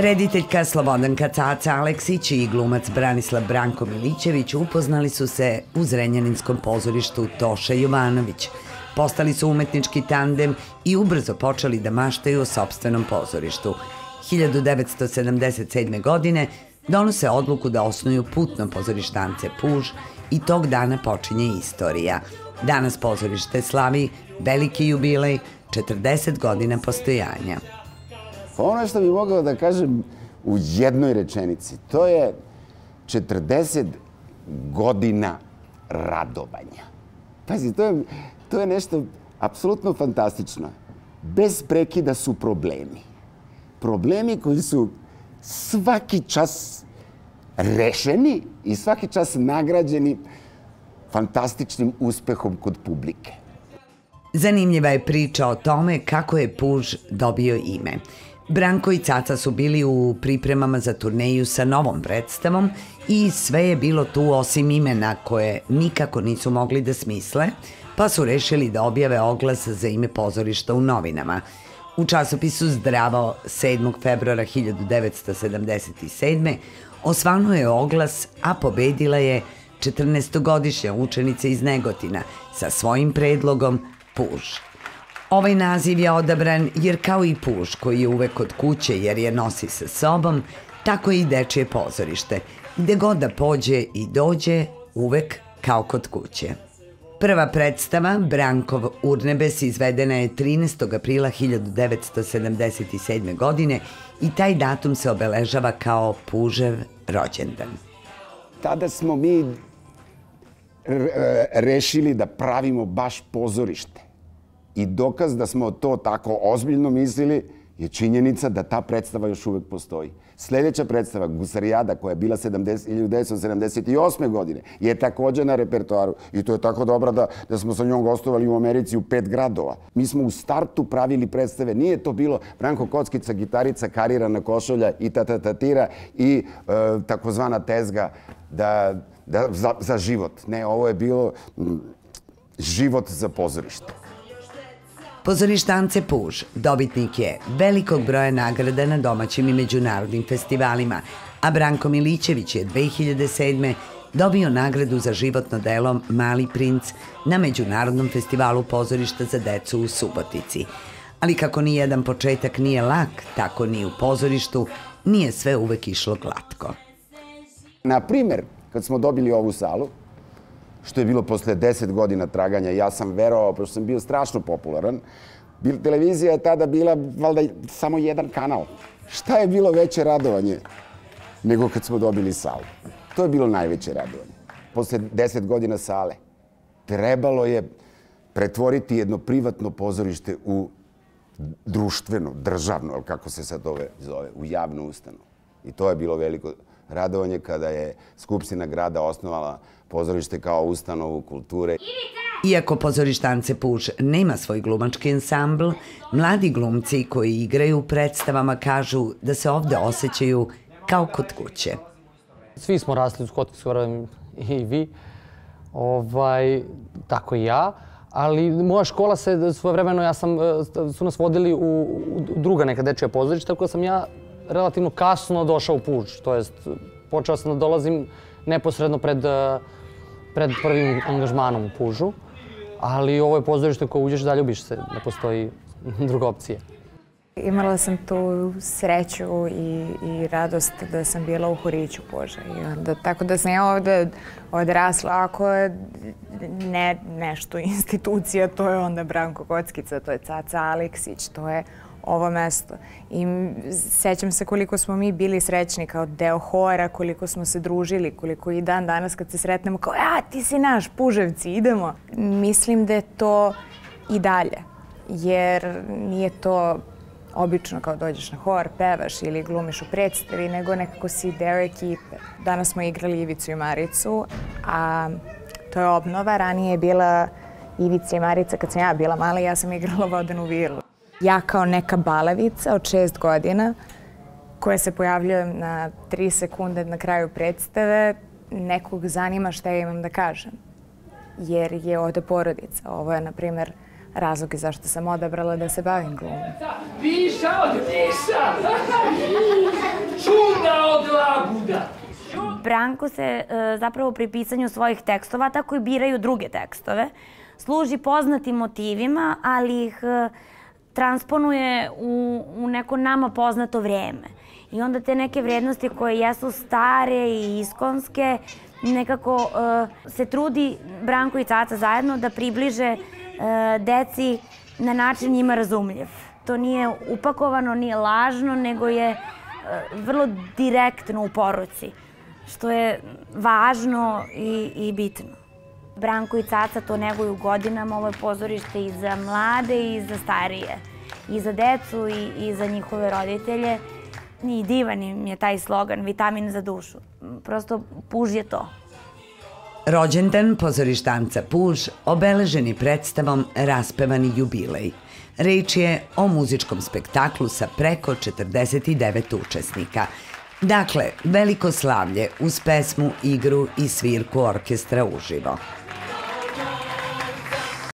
Rediteljka Slobodanka Caca Aleksić i glumac Branislav Branko Milićević upoznali su se u Zrenjaninskom pozorištu Toša Jovanović. Postali su umetnički tandem i ubrzo počeli da maštaju o sopstvenom pozorištu. 1977. godine donose odluku da osnuju putno pozorištance Puž i tog dana počinje istorija. Danas pozorište slavi veliki jubilej, 40 godina postojanja. Ono što bih mogao da kažem u jednoj rečenici, to je 40 godina radovanja. Pazi, to je nešto apsolutno fantastično. Bez prekida su problemi. Problemi koji su svaki čas rešeni i svaki čas nagrađeni fantastičnim uspehom kod publike. Zanimljiva je priča o tome kako je Puž dobio ime. Branko i Caca su bili u pripremama za turneju sa novom predstavom i sve je bilo tu osim imena koje nikako nisu mogli da smisle, pa su rešili da objave oglas za ime pozorišta u novinama. U časopisu Zdravo 7. februara 1977. osvanuo je oglas, a pobedila je 14-godišnja učenica iz Negotina sa svojim predlogom Puž. Ovaj naziv je odabran jer kao i Puž koji je uvek kod kuće jer je nosi sa sobom, tako i dečije pozorište. Gde god da pođe i dođe, uvek kao kod kuće. Prva predstava, Brankov Urnebes, izvedena je 13. aprila 1977. godine i taj datum se obeležava kao Pužev rođendan. Tada smo mi rešili da pravimo baš pozorište. I dokaz da smo to tako ozbiljno mislili je činjenica da ta predstava još uvek postoji. Sljedeća predstava, Gusarijada, koja je bila 1978. godine, je takođe na repertoaru. I to je tako dobra da smo sa njom gostovali u Americi u 5 gradova. Mi smo u startu pravili predstave. Nije to bilo Branko Kockica, gitarica, karirana košulja i tatatatira i takozvana tezga za život. Ne, ovo je bilo život za pozorište. Pozorištance Puž dobitnik je velikog broja nagrada na domaćim i međunarodnim festivalima, a Branko Milićević je 2007. dobio nagradu za životno delo Mali princ na Međunarodnom festivalu pozorišta za decu u Subotici. Ali kako nijedan početak nije lak, tako ni u pozorištu nije sve uvek išlo glatko. Na primer, kad smo dobili ovu salu, što je bilo posle 10 godina traganja, ja sam verovao, pošto sam bio strašno popularan, televizija je tada bila valjda samo jedan kanal. Šta je bilo veće radovanje nego kad smo dobili salu? To je bilo najveće radovanje. Posle 10 godina sale trebalo je pretvoriti jedno privatno pozorište u društveno, državno, kako se sad zove, u javnu ustanovu. I to je bilo veliko radovanje kada je Skupština grada osnovala pozorište kao ustanovu kulture. Iako pozorištance Puž nema svoj glumački ansambl, mladi glumci koji igraju u predstavama kažu da se ovde osjećaju kao kod kuće. Svi smo rasli u Skotskoj, verujem i vi, tako i ja. Ali moja škola se svojevremeno, su nas vodili u druga neka dečija pozorišta, tako da sam ja relativno kasno došao u Puž. To jest, počeo sam da dolazim neposredno pred prvim angažmanom u Pužu. Ali ovo je pozorište koje uđeš, zaljubiš se, ne postoji druga opcija. Imala sam tu sreću i radost da sam bila u horiću Puža. Tako da sam ja ovde odrasla. Ako je nešto institucija, to je onda Branko Kockica, to je Caca Aleksić, to je ovo mesto. I sećam se koliko smo mi bili srećni kao deo hora, koliko smo se družili, koliko i dan danas kad se sretnemo kao ti si naš, Puževci, idemo. Mislim da je to i dalje, jer nije to obično kao dođeš na hor, pevaš ili glumiš u predstavi, nego nekako si deo ekipe. Danas smo igrali Ivicu i Maricu, a to je obnova. Ranije je bila Ivica i Marica kad sam ja bila mala i ja sam igrala Vodenu vilu. Ja kao neka balavica od 6 godina koja se pojavljuje na 3 sekunde na kraju predstave, nekog zanima šta ja imam da kažem. Jer je ovde porodica. Ovo je, na primer, razloge zašto sam odabrala da se bavim glumom. Viša od viša! Čuda od labuda! Branko se zapravo pri pisanju svojih tekstova, tako i biraju druge tekstove, služi poznatim motivima, ali ih transponuje u neko nama poznato vreme. I onda te neke vrednosti koje jesu stare i iskonske, nekako se trudi Branko i Caca zajedno da približe deci na način njima razumljiv. To nije upakovano, nije lažno, nego je vrlo direktno u poruci, što je važno i bitno. Branko i Caca to neguju godinama, ovo je pozorište i za mlade i za starije, i za decu i za njihove roditelje. I divan im je taj slogan, vitamin za dušu. Prosto Puž je to. Rođendan pozorištanca Puž obeleženi predstavom Raspevani jubilej. Reč je o muzičkom spektaklu sa preko 49 učesnika. Dakle, veliko slavlje uz pesmu, igru i svirku orkestra uživo.